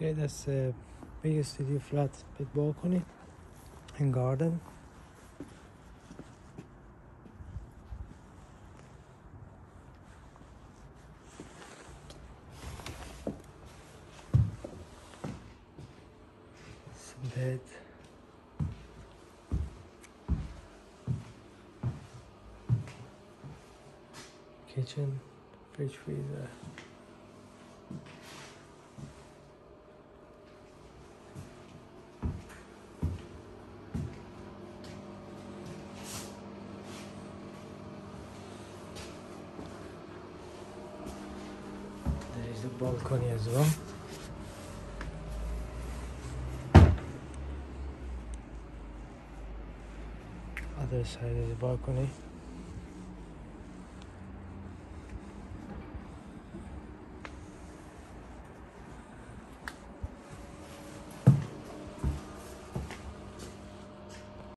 Okay, that's a big studio flat with balcony and garden. Some bed. Kitchen, fridge, freezer. There is a balcony as well. Other side is a balcony.